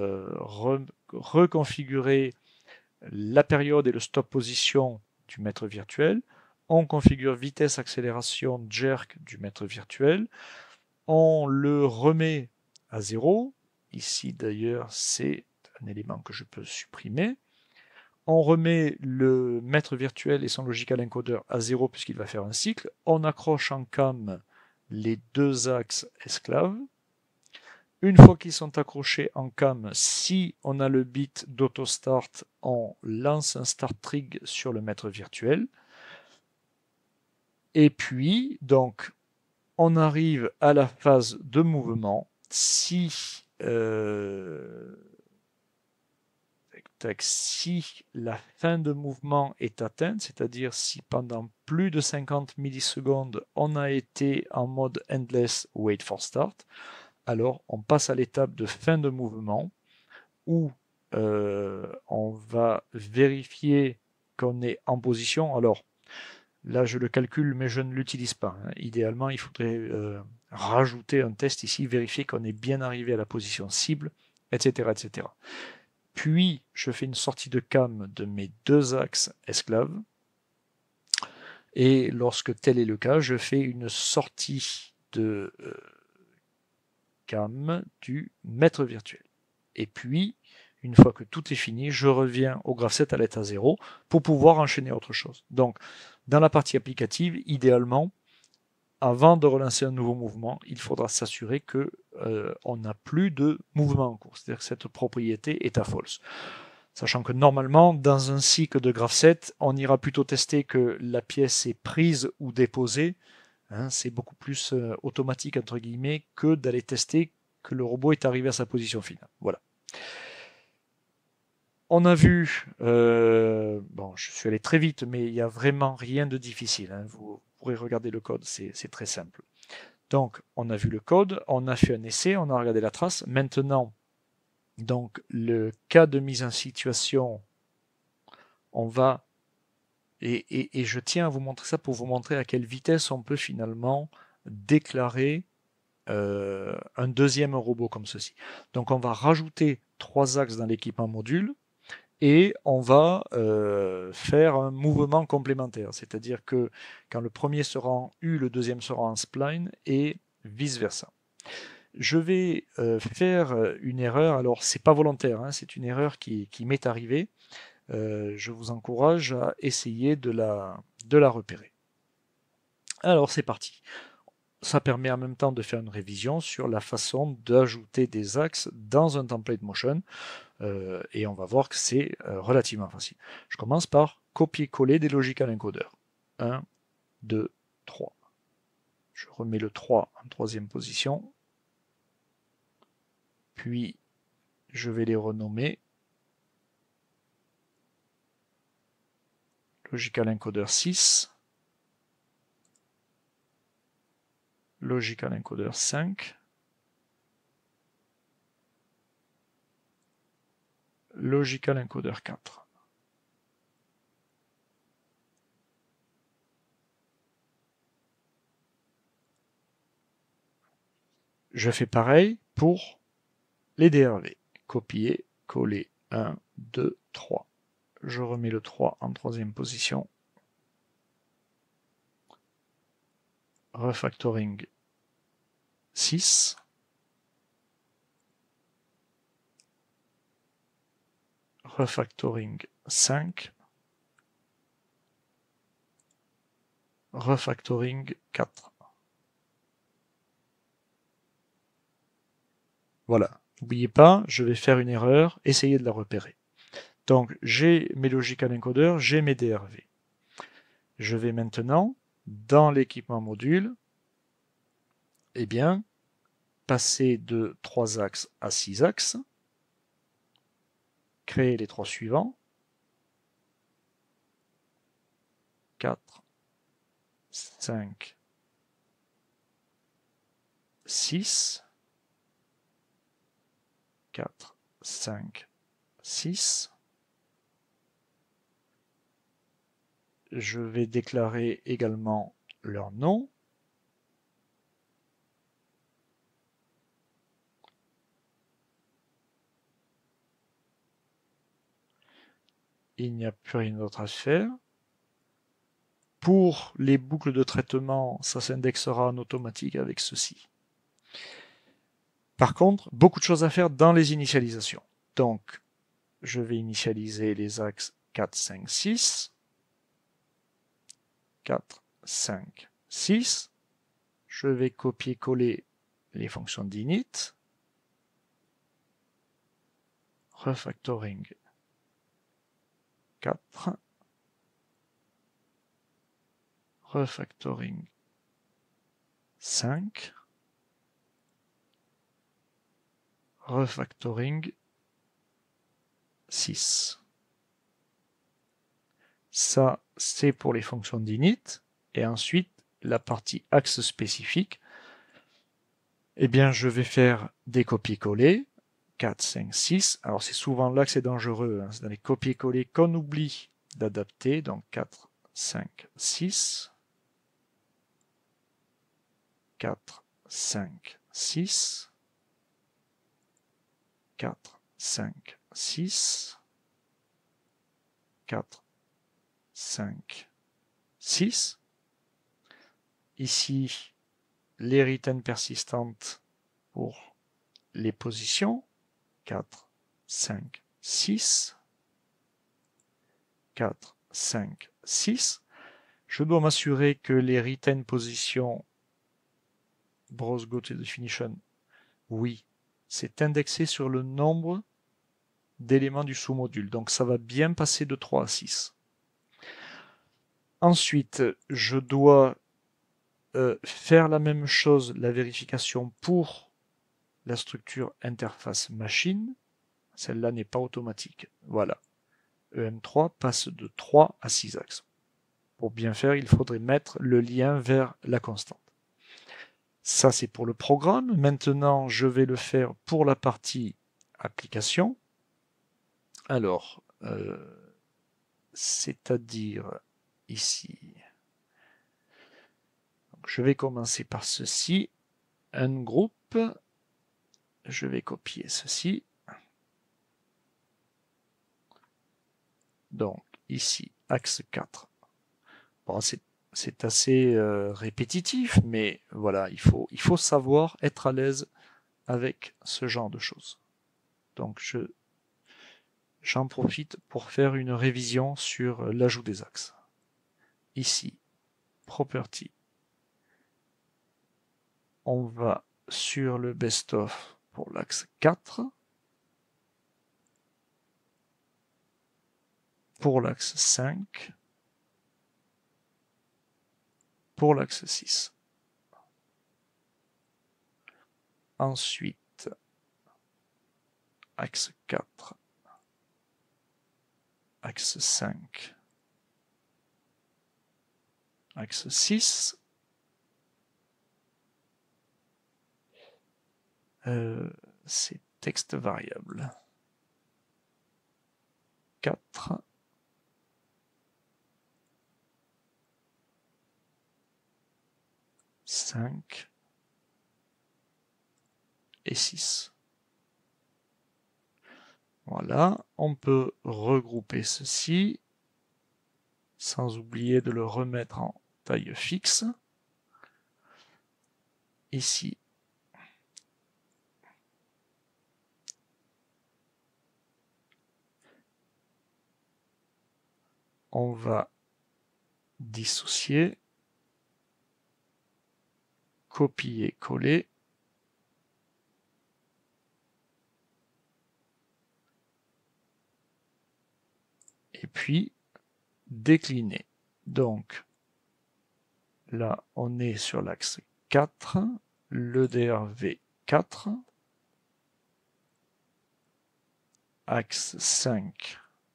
reconfigurer la période et le stop position du mètre virtuel. On configure vitesse, accélération, jerk du mètre virtuel. On le remet à 0. Ici d'ailleurs, c'est un élément que je peux supprimer. On remet le mètre virtuel et son logical encoder à 0 puisqu'il va faire un cycle. On accroche en cam les deux axes esclaves. Une fois qu'ils sont accrochés en cam, si on a le bit d'auto-start, on lance un start trig sur le mètre virtuel. Et puis, donc, on arrive à la phase de mouvement. Si la fin de mouvement est atteinte, c'est-à-dire si pendant plus de 50 millisecondes, on a été en mode endless wait for start, alors on passe à l'étape de fin de mouvement où on va vérifier qu'on est en position. Alors là, je le calcule, mais je ne l'utilise pas. Idéalement, il faudrait rajouter un test ici, vérifier qu'on est bien arrivé à la position cible, etc., etc. Puis, je fais une sortie de cam de mes deux axes esclaves. Et lorsque tel est le cas, je fais une sortie de cam du mètre virtuel. Et puis, une fois que tout est fini, je reviens au graph set à l'état 0 pour pouvoir enchaîner autre chose. Donc, dans la partie applicative, idéalement, avant de relancer un nouveau mouvement, il faudra s'assurer que on n'a plus de mouvement en cours, c'est-à-dire que cette propriété est à false. Sachant que normalement, dans un cycle de graph set, on ira plutôt tester que la pièce est prise ou déposée. Hein, c'est beaucoup plus automatique entre guillemets que d'aller tester que le robot est arrivé à sa position finale. Voilà. On a vu, bon, je suis allé très vite, mais il n'y a vraiment rien de difficile. Hein. Vous pourrez regarder le code, c'est très simple. Donc, on a vu le code, on a fait un essai, on a regardé la trace. Maintenant, donc, le cas de mise en situation, on va, et je tiens à vous montrer ça pour vous montrer à quelle vitesse on peut finalement déclarer un deuxième robot comme ceci. Donc, on va rajouter 3 axes dans l'équipement module. Et on va faire un mouvement complémentaire, c'est-à-dire que quand le premier sera en U, le deuxième sera en spline et vice-versa. Je vais faire une erreur, alors c'est pas volontaire, hein, c'est une erreur qui m'est arrivée. Je vous encourage à essayer de la repérer. Alors c'est parti. Ça permet en même temps de faire une révision sur la façon d'ajouter des axes dans un template motion. Et on va voir que c'est relativement facile. Je commence par copier-coller des logical encoders. 1, 2, 3. Je remets le 3 en troisième position. Puis, je vais les renommer. Logical encoder 6. Logical encoder 5. Logical encoder 4. Je fais pareil pour les DRV. Copier, coller 1, 2, 3. Je remets le 3 en troisième position. Refactoring 6. refactoring 5, refactoring 4. Voilà. N'oubliez pas, je vais faire une erreur, essayez de la repérer. Donc, j'ai mes logic and encoder, j'ai mes DRV. Je vais maintenant, dans l'équipement module, eh bien, passer de 3 axes à 6 axes, créer les 3 suivants, 4, 5, 6, 4, 5, 6. Je vais déclarer également leur nom. Il n'y a plus rien d'autre à faire. Pour les boucles de traitement, ça s'indexera en automatique avec ceci. Par contre, beaucoup de choses à faire dans les initialisations. Donc, je vais initialiser les axes 4, 5, 6. 4, 5, 6. Je vais copier-coller les fonctions d'init. Refactoring 4. Refactoring 5. Refactoring 6. Ça, c'est pour les fonctions d'init. Et ensuite, la partie axe spécifique, eh bien, je vais faire des copier-coller. 4, 5, 6. Alors, c'est souvent là que c'est dangereux. C'est dans les copier-coller qu'on oublie d'adapter. Donc, 4, 5, 6. 4, 5, 6. 4, 5, 6. 4, 5, 6. Ici, les retain persistantes pour les positions. 4, 5, 6. 4, 5, 6. Je dois m'assurer que les retain positions browse go to definition, oui, c'est indexé sur le nombre d'éléments du sous-module. Donc ça va bien passer de 3 à 6. Ensuite, je dois faire la même chose, la vérification pour la structure interface machine. Celle-là n'est pas automatique. Voilà. EM3 passe de 3 à 6 axes. Pour bien faire, il faudrait mettre le lien vers la constante. Ça, c'est pour le programme. Maintenant, je vais le faire pour la partie application. Alors, c'est-à-dire ici. Donc, je vais commencer par ceci. Un groupe. Je vais copier ceci. Donc, ici, axe 4. Bon, c'est assez répétitif, mais voilà, il faut savoir être à l'aise avec ce genre de choses. Donc, j'en profite pour faire une révision sur l'ajout des axes. Ici, Property. On va sur le best-of pour l'axe 4. Pour l'axe 5. Pour l'axe 6. Ensuite, axe 4. Axe 5. Axe 6. C'est texte variable. 4. Cinq et 6. Voilà, on peut regrouper ceci sans oublier de le remettre en taille fixe. Ici, on va dissocier, copier, coller. Et puis décliner. Donc là, on est sur l'axe 4, le DRV 4, axe 5,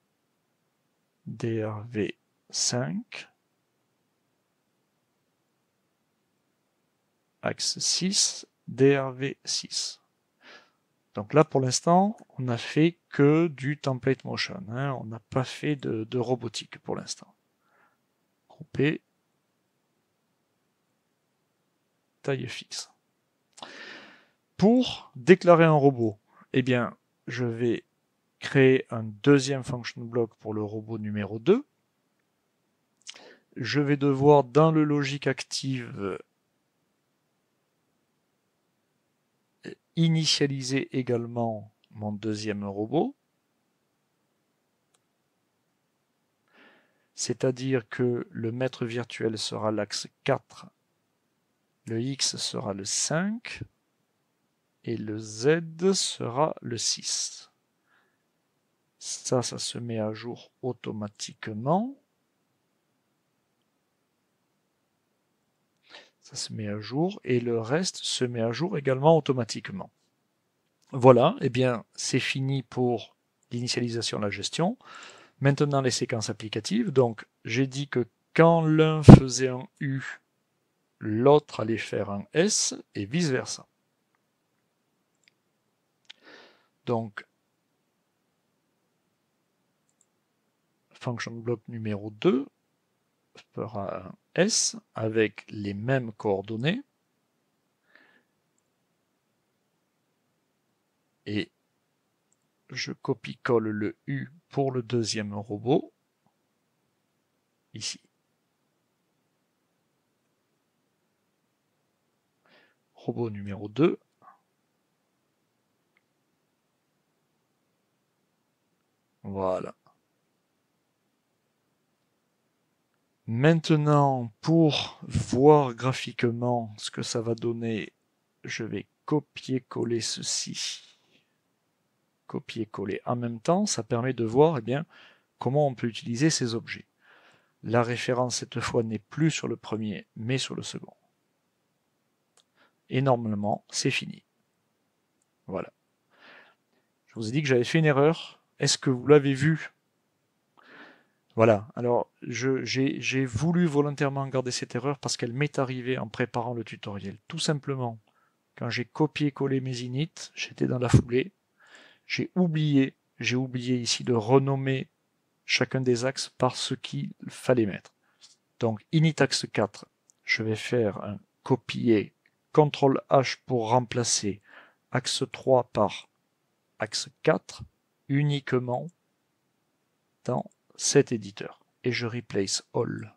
DRV 5, axe 6, DRV 6. Donc là, pour l'instant, on n'a fait que du template motion. Hein. On n'a pas fait de robotique pour l'instant. Grouper, taille fixe. Pour déclarer un robot, eh bien, je vais créer un deuxième function block pour le robot numéro 2. Je vais devoir, dans le logic active, initialiser également mon deuxième robot. C'est-à-dire que le maître virtuel sera l'axe 4, le X sera le 5 et le Z sera le 6. Ça se met à jour automatiquement. Ça se met à jour et le reste se met à jour également automatiquement. Voilà, et bien c'est fini pour l'initialisation de la gestion. Maintenant les séquences applicatives. Donc j'ai dit que quand l'un faisait un U, l'autre allait faire un S et vice versa. Donc function block numéro 2 fera un S avec les mêmes coordonnées. Et je copie-colle le U pour le deuxième robot, ici. Robot numéro 2. Voilà. Maintenant, pour voir graphiquement ce que ça va donner, je vais copier-coller ceci. Copier-coller en même temps, ça permet de voir bien, comment on peut utiliser ces objets. La référence cette fois n'est plus sur le premier, mais sur le second. Et normalement, c'est fini. Voilà. Je vous ai dit que j'avais fait une erreur. Est-ce que vous l'avez vu? Voilà. Alors, j'ai voulu volontairement garder cette erreur parce qu'elle m'est arrivée en préparant le tutoriel. Tout simplement, quand j'ai copié-collé mes init, j'étais dans la foulée. J'ai oublié ici de renommer chacun des axes par ce qu'il fallait mettre. Donc, init axe 4, je vais faire un copier, CTRL H pour remplacer axe 3 par axe 4 uniquement dans cet éditeur. Et je replace all.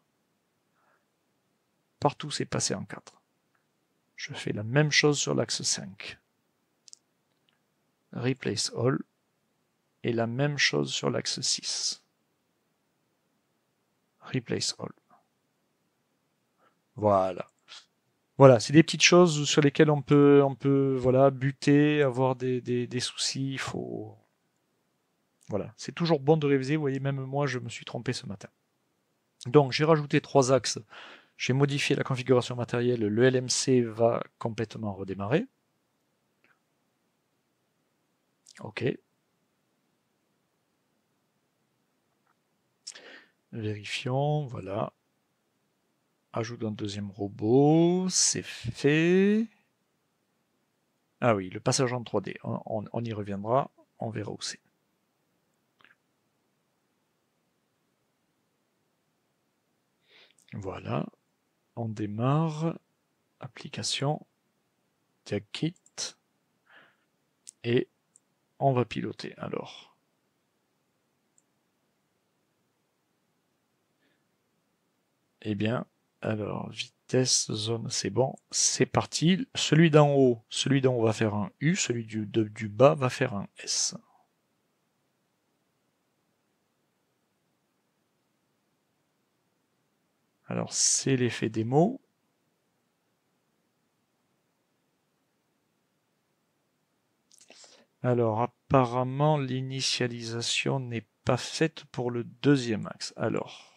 Partout c'est passé en 4. Je fais la même chose sur l'axe 5. Replace all. Et la même chose sur l'axe 6. Replace all. Voilà. Voilà, c'est des petites choses sur lesquelles on peut voilà, buter, avoir des soucis. Il faut... Voilà, c'est toujours bon de réviser. Vous voyez, même moi, je me suis trompé ce matin. Donc, j'ai rajouté 3 axes. J'ai modifié la configuration matérielle. Le LMC va complètement redémarrer. OK. Vérifions, voilà. Ajoute un deuxième robot, c'est fait. Ah oui, le passage en 3D, on y reviendra, on verra où c'est. Voilà, on démarre, application, diagkit, et on va piloter alors. Eh bien, alors, vitesse, zone, c'est bon, c'est parti. Celui d'en haut va faire un U, celui du bas va faire un S. Alors, c'est l'effet démo. Alors, apparemment, l'initialisation n'est pas faite pour le deuxième axe. Alors,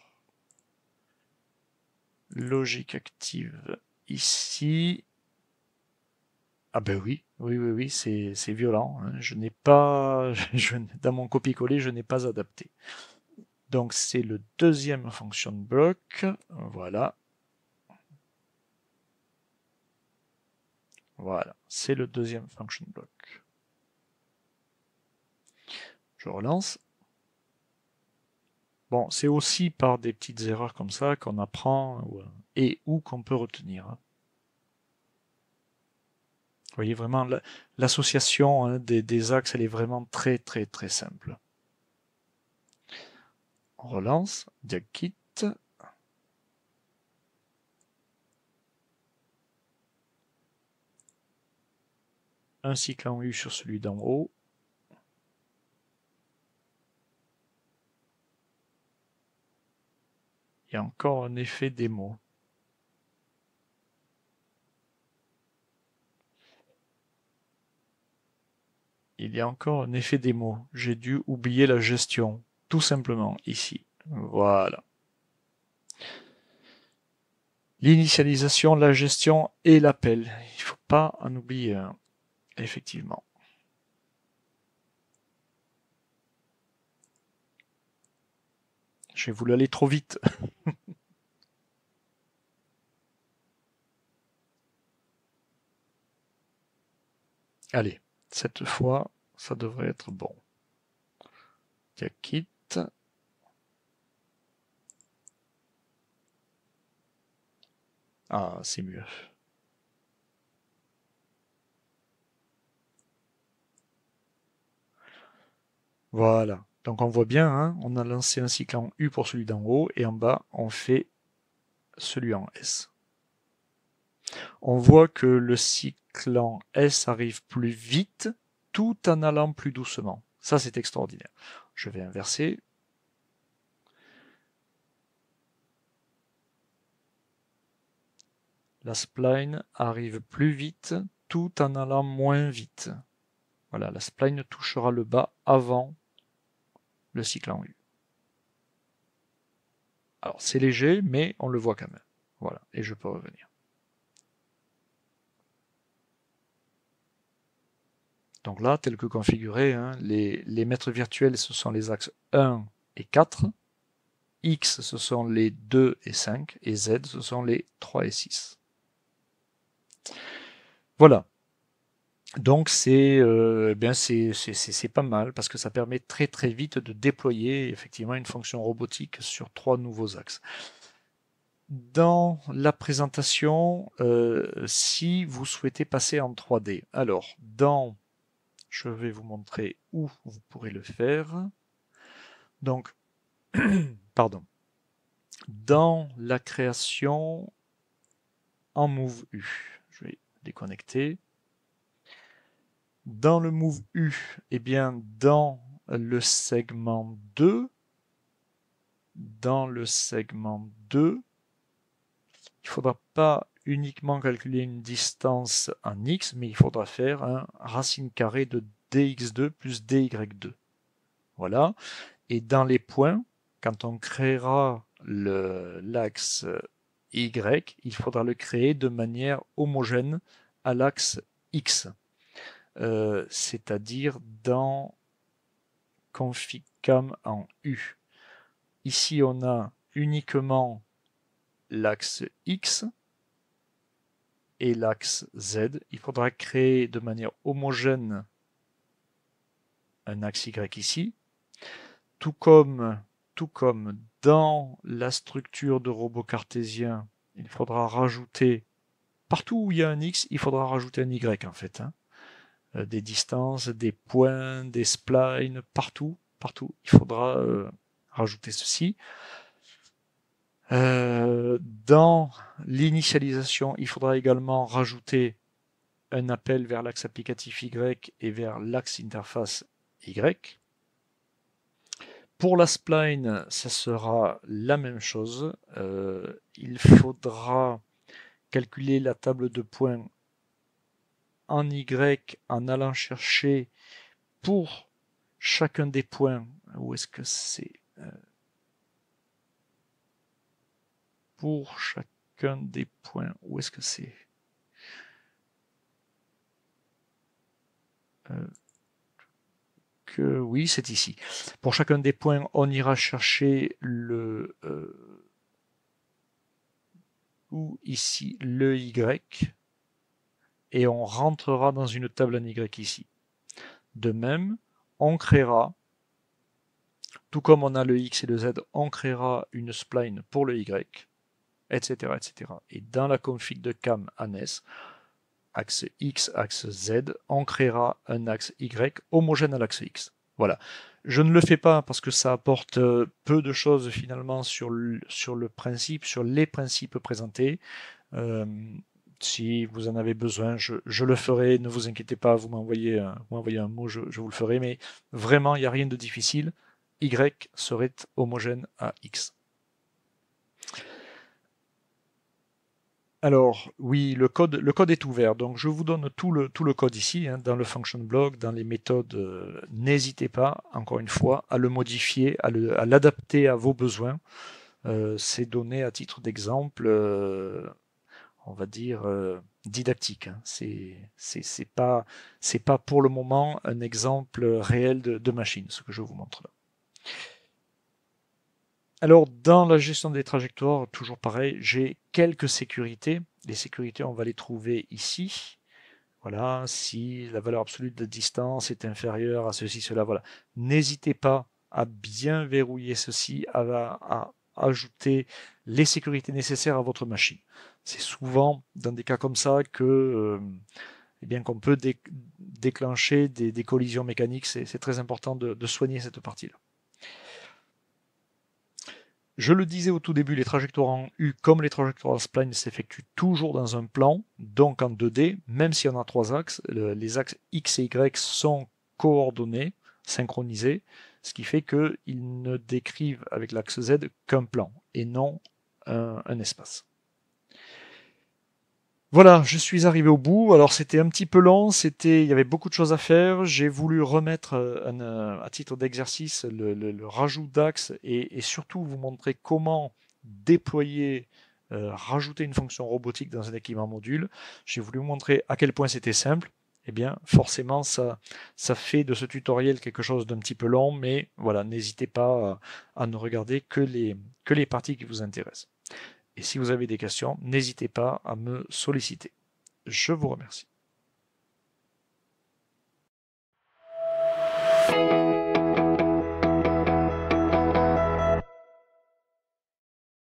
logique active ici. Ah ben oui, c'est violent, hein. Je n'ai pas, dans mon copier-coller, je n'ai pas adapté. Donc, c'est le deuxième function block. Voilà. Voilà, c'est le deuxième function block. Je relance. Bon, c'est aussi par des petites erreurs comme ça qu'on apprend et ou qu'on peut retenir. Vous voyez vraiment l'association des axes, elle est vraiment très très très simple. On relance, diag-kit. Un cycle en U sur celui d'en haut. Il y a encore un effet démo. Il y a encore un effet démo. J'ai dû oublier la gestion, tout simplement, ici. Voilà. L'initialisation, la gestion et l'appel. Il ne faut pas en oublier un, effectivement. J'ai voulu aller trop vite. Allez, cette fois, ça devrait être bon. Diag-kit. Ah, c'est mieux. Voilà. Donc on voit bien, hein, on a lancé un cycle en U pour celui d'en haut, et en bas, on fait celui en S. On voit que le cycle en S arrive plus vite, tout en allant plus doucement. Ça, c'est extraordinaire. Je vais inverser. La spline arrive plus vite, tout en allant moins vite. Voilà, la spline touchera le bas avant le cycle en U. Alors, c'est léger, mais on le voit quand même. Voilà, et je peux revenir. Donc là, tel que configuré, hein, les mètres virtuels, ce sont les axes 1 et 4. X, ce sont les 2 et 5. Et Z, ce sont les 3 et 6. Voilà. Donc c'est pas mal parce que ça permet très très vite de déployer effectivement une fonction robotique sur 3 nouveaux axes. Dans la présentation, si vous souhaitez passer en 3D, alors je vais vous montrer où vous pourrez le faire. Donc, pardon, dans la création en Move U, je vais déconnecter. Dans le Move U, eh bien, dans le segment 2, il ne faudra pas uniquement calculer une distance en x, mais il faudra faire un racine carrée de dx2 plus dy2. Voilà. Et dans les points, quand on créera l'axe y, il faudra le créer de manière homogène à l'axe x. C'est-à-dire dans config-cam en U. Ici, on a uniquement l'axe X et l'axe Z. Il faudra créer de manière homogène un axe Y ici, tout comme dans la structure de robot cartésien, il faudra rajouter, partout où il y a un X, il faudra rajouter un Y en fait, hein. Des distances, des points, des splines, partout, il faudra rajouter ceci. Dans l'initialisation, il faudra également rajouter un appel vers l'axe applicatif Y et vers l'axe interface Y. Pour la spline, ça sera la même chose. Il faudra calculer la table de points en Y en allant chercher pour chacun des points. Où est-ce que c'est pour chacun des points, où est-ce que c'est que oui, c'est ici. Pour chacun des points, on ira chercher le ou ici le Y et on rentrera dans une table en Y ici. De même, on créera, tout comme on a le X et le Z, on créera une spline pour le Y, etc., etc. Et dans la config de CAM ANES, axe X, axe Z, on créera un axe Y homogène à l'axe X. Voilà. Je ne le fais pas parce que ça apporte peu de choses finalement sur le principe, sur les principes présentés. Si vous en avez besoin, je le ferai, ne vous inquiétez pas, vous m'envoyez un mot, je vous le ferai, mais vraiment, il n'y a rien de difficile. Y serait homogène à X. Alors, oui, le code est ouvert, donc je vous donne tout le code ici, hein, dans le function block, dans les méthodes. N'hésitez pas, encore une fois, à le modifier, à l'adapter à vos besoins. C'est donné à titre d'exemple, on va dire, didactique. Hein. C'est pas pour le moment un exemple réel de machine, ce que je vous montre là. Alors, dans la gestion des trajectoires, toujours pareil, j'ai quelques sécurités. Les sécurités, on va les trouver ici. Voilà, si la valeur absolue de distance est inférieure à ceci, cela, voilà. N'hésitez pas à bien verrouiller ceci, à ajouter les sécurités nécessaires à votre machine. C'est souvent dans des cas comme ça que, eh bien, qu'on peut déclencher des collisions mécaniques. C'est très important de soigner cette partie-là. Je le disais au tout début, les trajectoires en U comme les trajectoires en spline s'effectuent toujours dans un plan, donc en 2D, même si on a 3 axes. Les axes X et Y sont coordonnés, synchronisés, ce qui fait qu'ils ne décrivent avec l'axe Z qu'un plan et non un espace. Voilà, je suis arrivé au bout. Alors c'était un petit peu long, il y avait beaucoup de choses à faire. J'ai voulu remettre à titre d'exercice le rajout d'axes et surtout vous montrer comment déployer, rajouter une fonction robotique dans un équipement module. J'ai voulu vous montrer à quel point c'était simple. Eh bien, forcément, ça fait de ce tutoriel quelque chose d'un petit peu long, mais voilà, n'hésitez pas à ne regarder que les parties qui vous intéressent. Et si vous avez des questions, n'hésitez pas à me solliciter. Je vous remercie.